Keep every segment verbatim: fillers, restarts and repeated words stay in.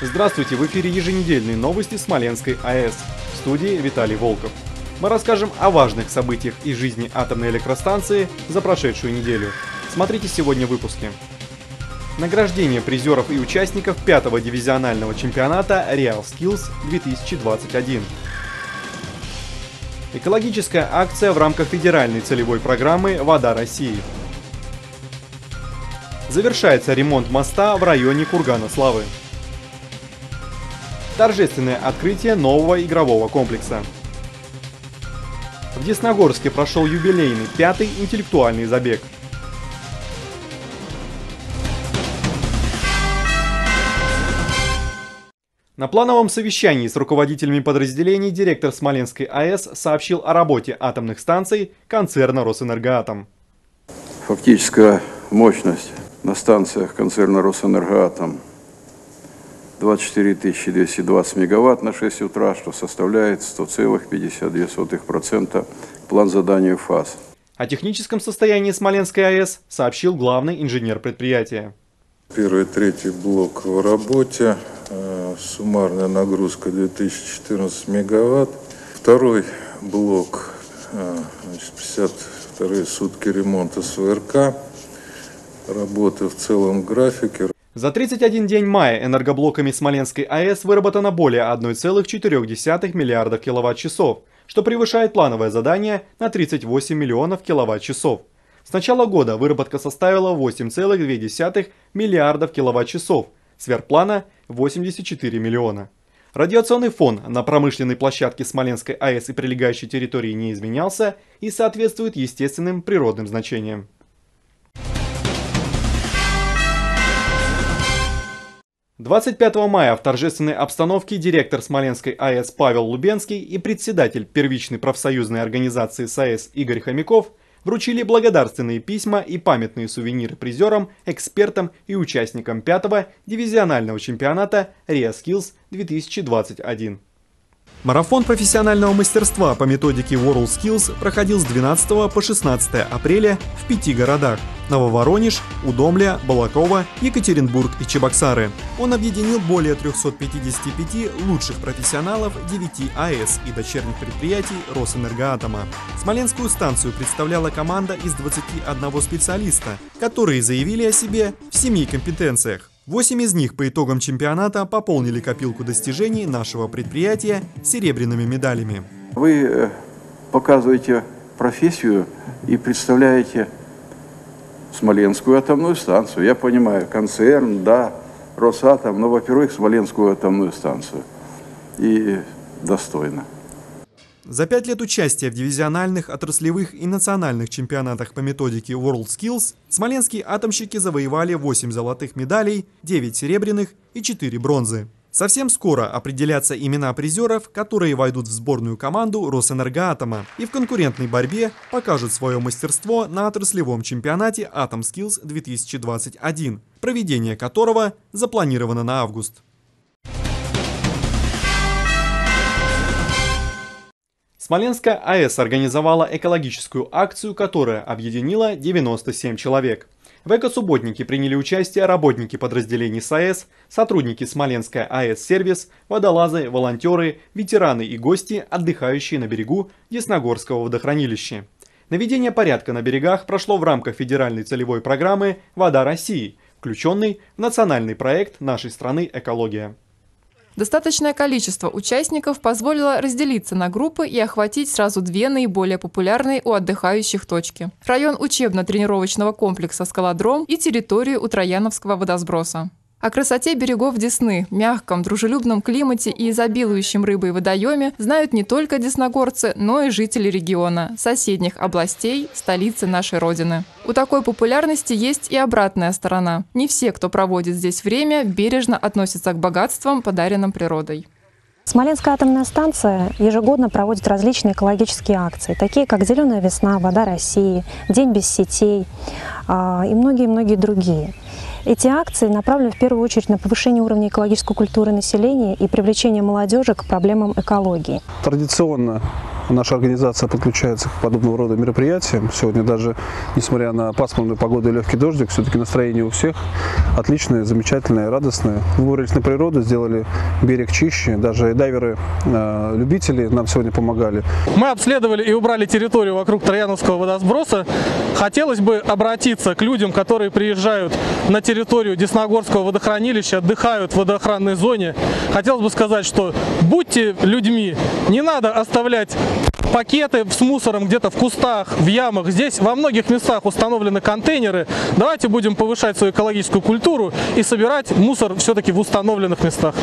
Здравствуйте, в эфире еженедельные новости Смоленской АЭС. В студии Виталий Волков. Мы расскажем о важных событиях из жизни атомной электростанции за прошедшую неделю. Смотрите сегодня в выпуске. Награждение призеров и участников пятого дивизионального чемпионата RealSkills две тысячи двадцать один. Экологическая акция в рамках федеральной целевой программы «Вода России». Завершается ремонт моста в районе Кургана Славы. Торжественное открытие нового игрового комплекса. В Десногорске прошел юбилейный пятый интеллектуальный забег. На плановом совещании с руководителями подразделений директор Смоленской АЭС сообщил о работе атомных станций концерна «Росэнергоатом». Фактическая мощность на станциях концерна «Росэнергоатом» двадцать четыре тысячи двести двадцать мегаватт на шесть утра, что составляет сто целых пятьдесят две сотых процента план задания ФАС. О техническом состоянии Смоленской АЭС сообщил главный инженер предприятия. Первый и третий блок в работе. Суммарная нагрузка две тысячи четырнадцать мегаватт. Второй блок, значит, пятьдесят вторые сутки ремонта СВРК. Работы в целом графике. За тридцать один день мая энергоблоками Смоленской АЭС выработано более одной целой четырёх десятых миллиардов киловатт-часов, что превышает плановое задание на тридцать восемь миллионов киловатт-часов. С начала года выработка составила восемь целых две десятых миллиардов киловатт-часов, сверхплана восемьдесят четыре миллиона. Радиационный фон на промышленной площадке Смоленской АЭС и прилегающей территории не изменялся и соответствует естественным природным значениям. двадцать пятого мая в торжественной обстановке директор Смоленской АЭС Павел Лубенский и председатель первичной профсоюзной организации САЭС Игорь Хомяков вручили благодарственные письма и памятные сувениры призерам, экспертам и участникам пятого дивизионального чемпионата RealSkills две тысячи двадцать один. Марафон профессионального мастерства по методике WorldSkills проходил с двенадцатого по шестнадцатое апреля в пяти городах – Нововоронеж, Удомля, Балаково, Екатеринбург и Чебоксары. Он объединил более трёхсот пятидесяти пяти лучших профессионалов девяти АЭС и дочерних предприятий Росэнергоатома. Смоленскую станцию представляла команда из двадцати одного специалиста, которые заявили о себе в семи компетенциях. Восемь из них по итогам чемпионата пополнили копилку достижений нашего предприятия серебряными медалями. Вы показываете профессию и представляете Смоленскую атомную станцию. Я понимаю, концерн, да, Росатом, но, во-первых, Смоленскую атомную станцию. И достойно. За пять лет участия в дивизиональных, отраслевых и национальных чемпионатах по методике WorldSkills смоленские атомщики завоевали восемь золотых медалей, девять серебряных и четыре бронзы. Совсем скоро определятся имена призеров, которые войдут в сборную команду Росэнергоатома и в конкурентной борьбе покажут свое мастерство на отраслевом чемпионате AtomSkills две тысячи двадцать один, проведение которого запланировано на август. Смоленская АЭС организовала экологическую акцию, которая объединила девяносто семь человек. В экосубботнике приняли участие работники подразделений САЭС, сотрудники Смоленская АЭС-сервис, водолазы, волонтеры, ветераны и гости, отдыхающие на берегу Десногорского водохранилища. Наведение порядка на берегах прошло в рамках федеральной целевой программы «Вода России», включенной в национальный проект нашей страны «Экология». Достаточное количество участников позволило разделиться на группы и охватить сразу две наиболее популярные у отдыхающих точки – район учебно-тренировочного комплекса «Скалодром» и территорию у Трояновского водосброса. О красоте берегов Десны, мягком, дружелюбном климате и изобилующем рыбой водоеме знают не только десногорцы, но и жители региона, соседних областей, столицы нашей Родины. У такой популярности есть и обратная сторона. Не все, кто проводит здесь время, бережно относятся к богатствам, подаренным природой. Смоленская атомная станция ежегодно проводит различные экологические акции, такие как «Зеленая весна», «Вода России», «День без сетей» и многие-многие другие. Эти акции направлены в первую очередь на повышение уровня экологической культуры населения и привлечение молодежи к проблемам экологии. Традиционно наша организация подключается к подобного рода мероприятиям. Сегодня даже, несмотря на пасмурную погоду и легкий дождик, все-таки настроение у всех отличное, замечательное, радостное. Выбрались на природу, сделали берег чище. Даже дайверы-любители нам сегодня помогали. Мы обследовали и убрали территорию вокруг Трояновского водосброса. Хотелось бы обратиться к людям, которые приезжают на территорию Десногорского водохранилища, отдыхают в водоохранной зоне. Хотелось бы сказать, что будьте людьми, не надо оставлять пакеты с мусором где-то в кустах, в ямах. Здесь во многих местах установлены контейнеры. Давайте будем повышать свою экологическую культуру и собирать мусор все-таки в установленных местах.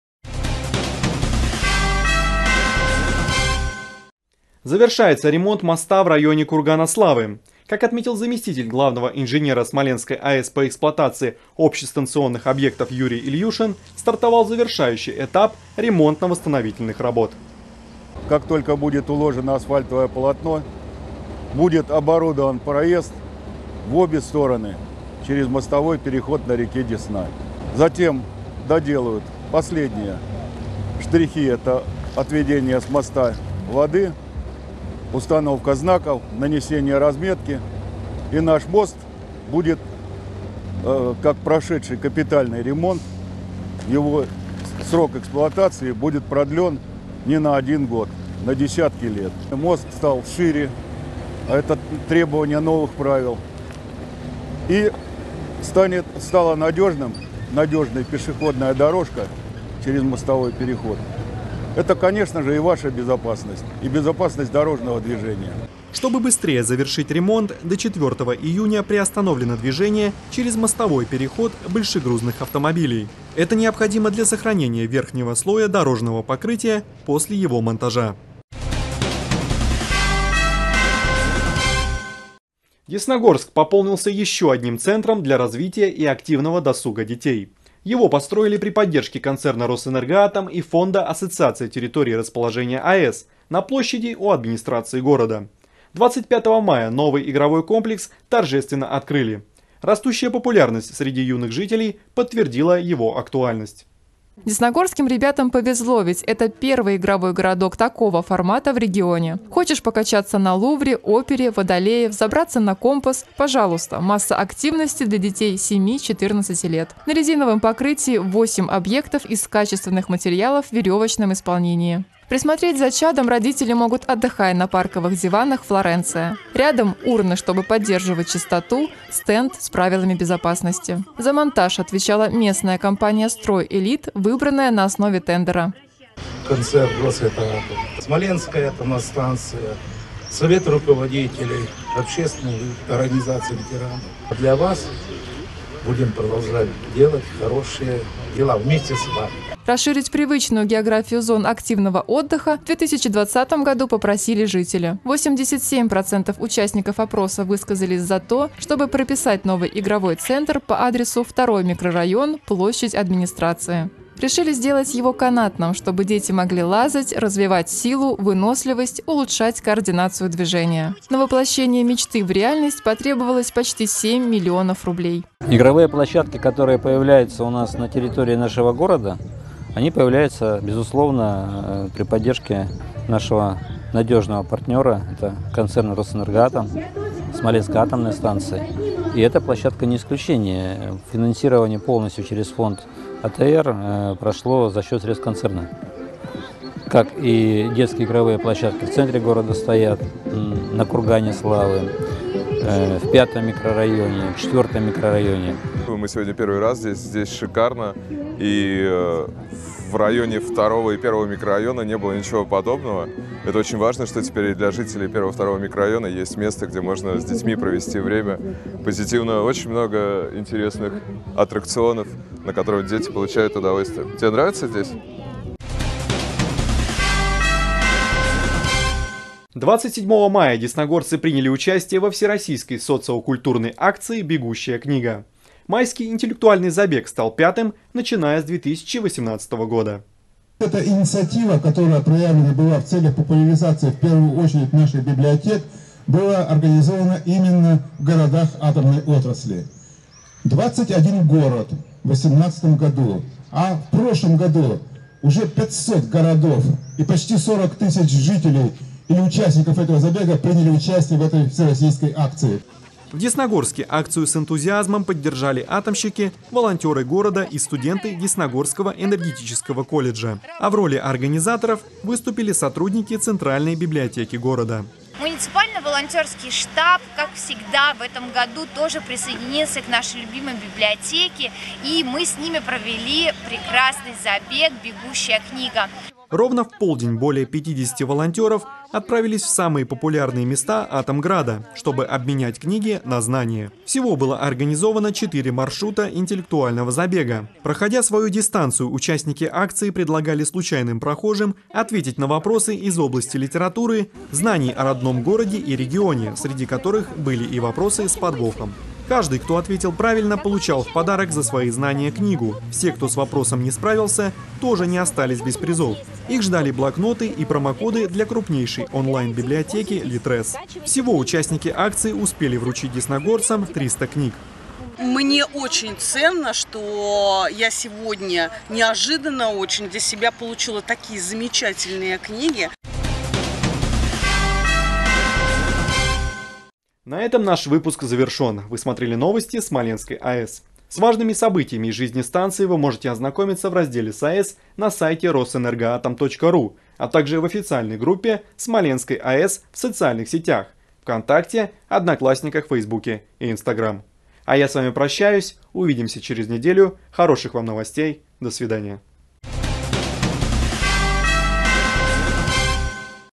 Завершается ремонт моста в районе Кургана Славы. Как отметил заместитель главного инженера Смоленской АЭС по эксплуатации общестанционных объектов Юрий Ильюшин, стартовал завершающий этап ремонтно-восстановительных работ. Как только будет уложено асфальтовое полотно, будет оборудован проезд в обе стороны через мостовой переход на реке Десна. Затем доделают последние штрихи, это отведение с моста воды, установка знаков, нанесение разметки, и наш мост будет, э, как прошедший капитальный ремонт, его срок эксплуатации будет продлен не на один год, на десятки лет. Мост стал шире, а это требование новых правил, и станет, стала надежным, надежной пешеходная дорожка через мостовой переход. Это, конечно же, и ваша безопасность, и безопасность дорожного движения. Чтобы быстрее завершить ремонт, до четвёртого июня приостановлено движение через мостовой переход большегрузных автомобилей. Это необходимо для сохранения верхнего слоя дорожного покрытия после его монтажа. Десногорск пополнился еще одним центром для развития и активного досуга детей. Его построили при поддержке концерна «Росэнергоатом» и фонда Ассоциации территорий расположения АЭС на площади у администрации города. двадцать пятого мая новый игровой комплекс торжественно открыли. Растущая популярность среди юных жителей подтвердила его актуальность. Десногорским ребятам повезло, ведь это первый игровой городок такого формата в регионе. Хочешь покачаться на Лувре, Опере, Водолее, взобраться на Компас? Пожалуйста, масса активности для детей семи-четырнадцати лет. На резиновом покрытии восемь объектов из качественных материалов в веревочном исполнении. Присмотреть за чадом родители могут, отдыхая на парковых диванах Флоренция. Рядом урны, чтобы поддерживать чистоту, стенд с правилами безопасности. За монтаж отвечала местная компания «Строй Элит», выбранная на основе тендера. Концерт Росэнергоатом, Смоленская атомная станция, Совет руководителей, общественных организаций ветеранов. Для вас будем продолжать делать хорошие дела вместе с вами. Расширить привычную географию зон активного отдыха в две тысячи двадцатом году попросили жители. восемьдесят семь процентов участников опроса высказались за то, чтобы прописать новый игровой центр по адресу второй микрорайон, площадь администрации. Решили сделать его канатным, чтобы дети могли лазать, развивать силу, выносливость, улучшать координацию движения. На воплощение мечты в реальность потребовалось почти семь миллионов рублей. Игровые площадки, которые появляются у нас на территории нашего города, они появляются, безусловно, при поддержке нашего надежного партнера, это концерн «Росэнергоатом», Смоленская атомная станция. И эта площадка не исключение. Финансирование полностью через фонд АТР прошло за счет средств концерна. Как и детские игровые площадки в центре города стоят, на Кургане Славы, в пятом микрорайоне, в четвертом микрорайоне. Мы сегодня первый раз здесь, здесь шикарно, и в районе второго и первого микрорайона не было ничего подобного. Это очень важно, что теперь и для жителей первого и второго микрорайона есть место, где можно с детьми провести время позитивно. Очень много интересных аттракционов, на которых дети получают удовольствие. Тебе нравится здесь? двадцать седьмого мая десногорцы приняли участие во всероссийской социокультурной акции «Бегущая книга». Майский интеллектуальный забег стал пятым, начиная с две тысячи восемнадцатого года. Эта инициатива, которая проявлена была в целях популяризации, в первую очередь, наших библиотек, была организована именно в городах атомной отрасли. двадцать один город в две тысячи восемнадцатом году, а в прошлом году уже пятьсот городов и почти сорок тысяч жителей или участников этого забега приняли участие в этой всероссийской акции. В Десногорске акцию с энтузиазмом поддержали атомщики, волонтеры города и студенты Десногорского энергетического колледжа. А в роли организаторов выступили сотрудники Центральной библиотеки города. Муниципально-волонтерский штаб, как всегда, в этом году тоже присоединился к нашей любимой библиотеке, и мы с ними провели прекрасный забег «Бегущая книга». Ровно в полдень более пятидесяти волонтеров отправились в самые популярные места Атомграда, чтобы обменять книги на знания. Всего было организовано четыре маршрута интеллектуального забега. Проходя свою дистанцию, участники акции предлагали случайным прохожим ответить на вопросы из области литературы, знаний о родном городе и регионе, среди которых были и вопросы с подвохом. Каждый, кто ответил правильно, получал в подарок за свои знания книгу. Все, кто с вопросом не справился, тоже не остались без призов. Их ждали блокноты и промокоды для крупнейшей онлайн-библиотеки Литрес. Всего участники акции успели вручить десногорцам триста книг. Мне очень ценно, что я сегодня неожиданно очень для себя получила такие замечательные книги. На этом наш выпуск завершен. Вы смотрели новости Смоленской АЭС. С важными событиями из жизни станции вы можете ознакомиться в разделе САЭС на сайте росэнергоатом точка ру, а также в официальной группе Смоленской АЭС в социальных сетях ВКонтакте, Одноклассниках, Фейсбуке и Инстаграм. А я с вами прощаюсь. Увидимся через неделю. Хороших вам новостей. До свидания.